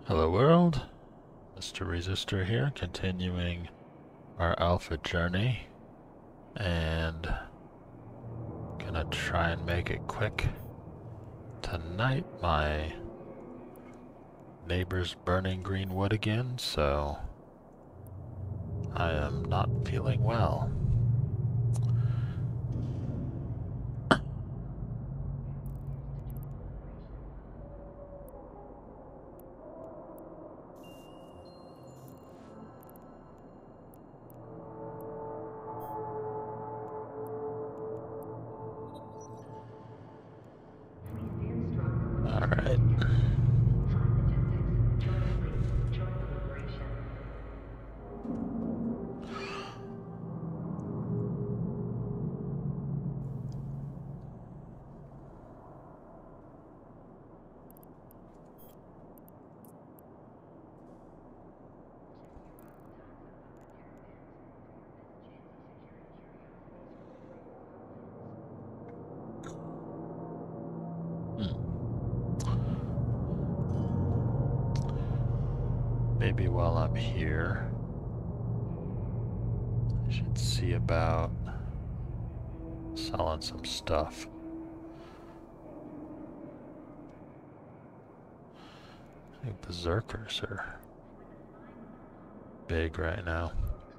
Hello world, Mr. Resistor here, continuing our alpha journey, and gonna try and make it quick. Tonight my neighbor's burning green wood again, so I am not feeling well. Alright. Maybe while I'm here, I should see about selling some stuff. I think berserkers are big right now.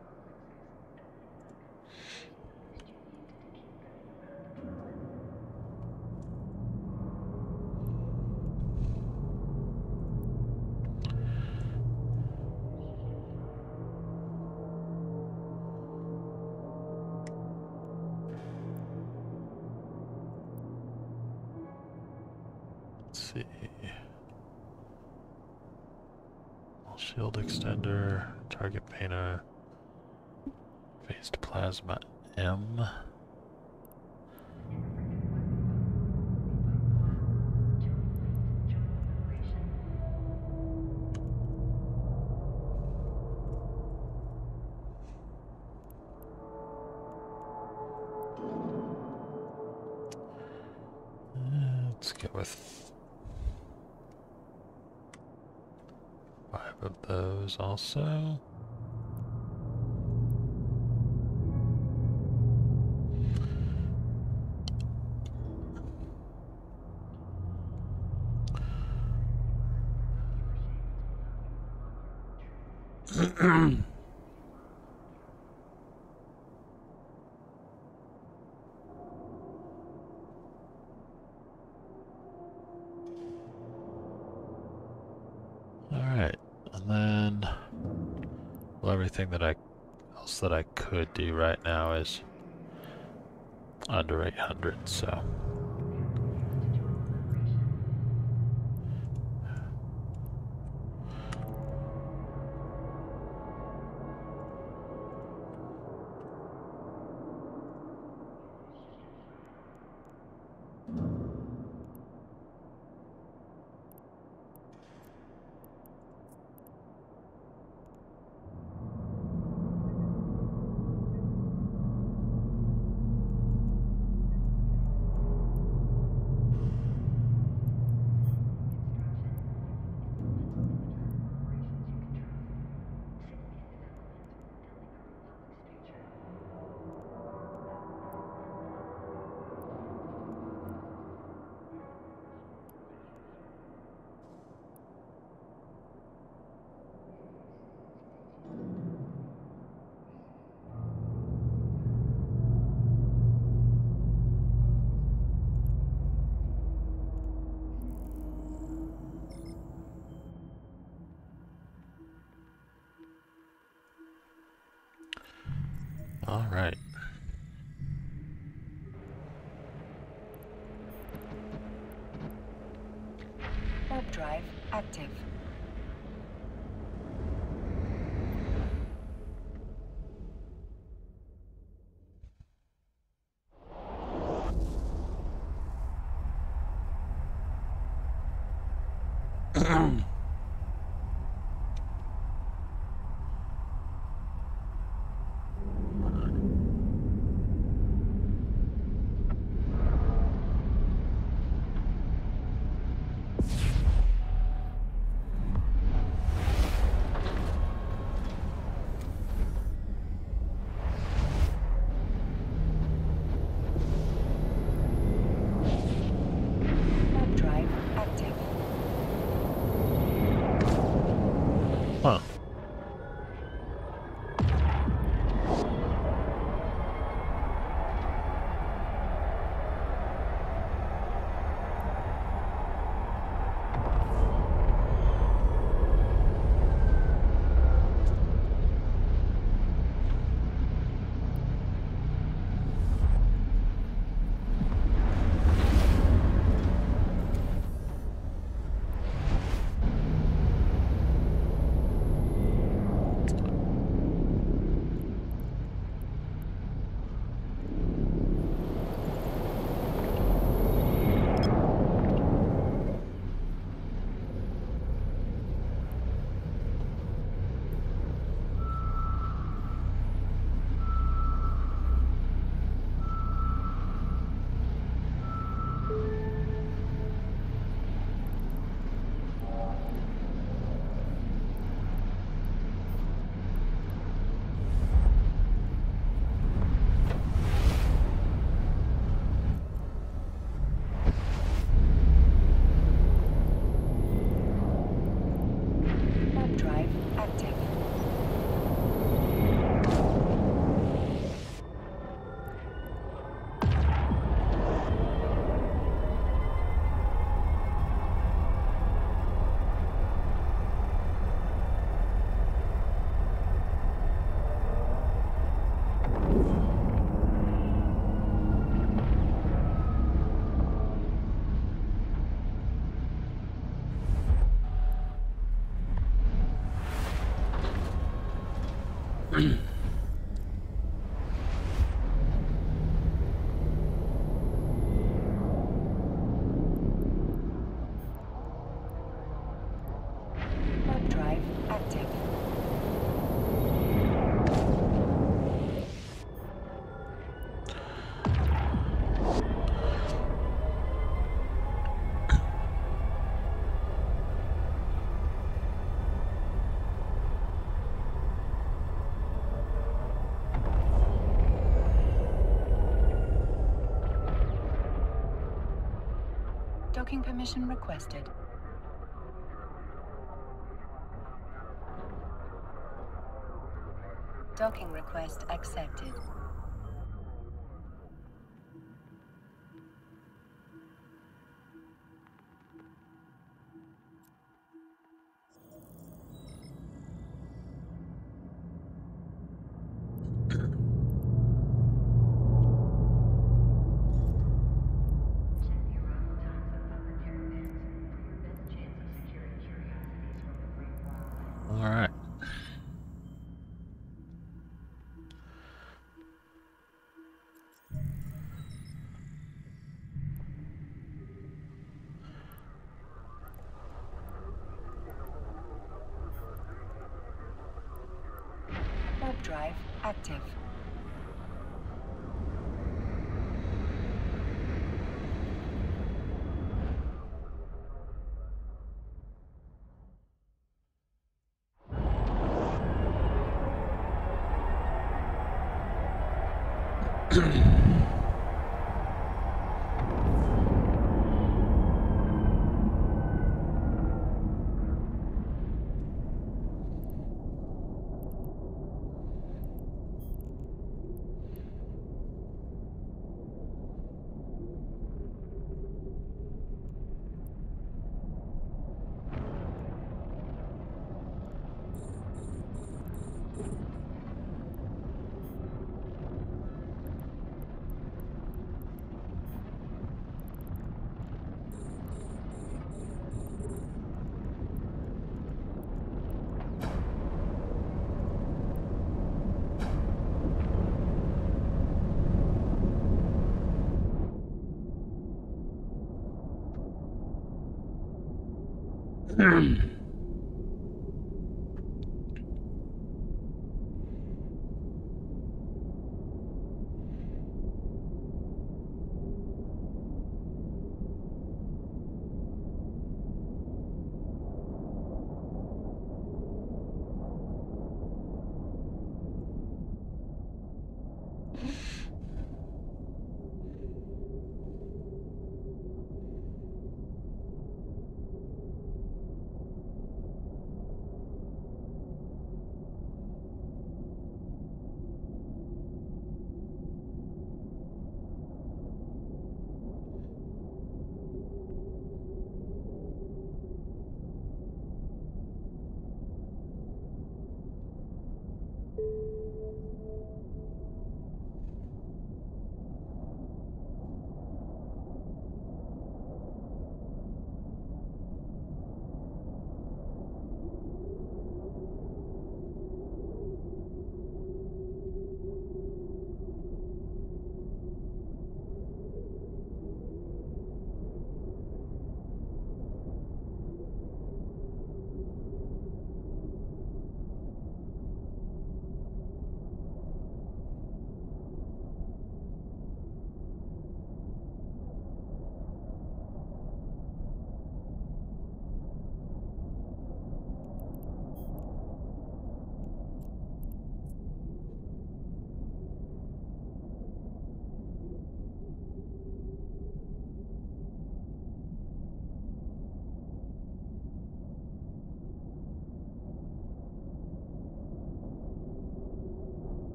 Let's see. Shield extender, target painter, phased plasma M. Let's get with 5 of those also. Alright, and then well, everything that else that I could do right now is under 800, so alright. Warp drive active. Huh. Warp drive active. Warp drive active. Docking permission requested. Docking request accepted. All right. Warp drive active.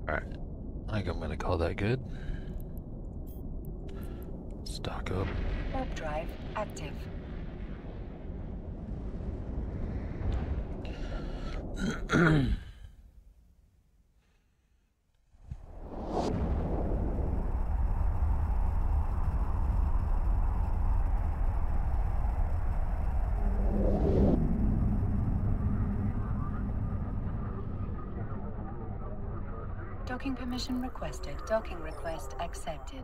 Alright, I think I'm gonna call that good. Stock up. Warp drive active. Docking permission requested. Docking request accepted.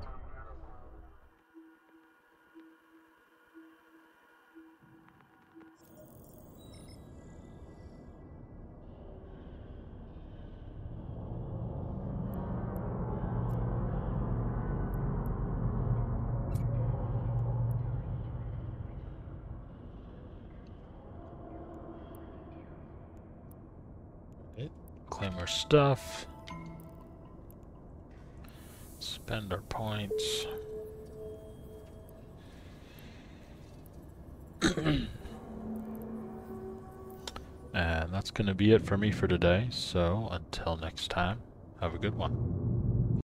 Claim our stuff. Spend our points. And that's going to be it for me for today. So until next time, have a good one.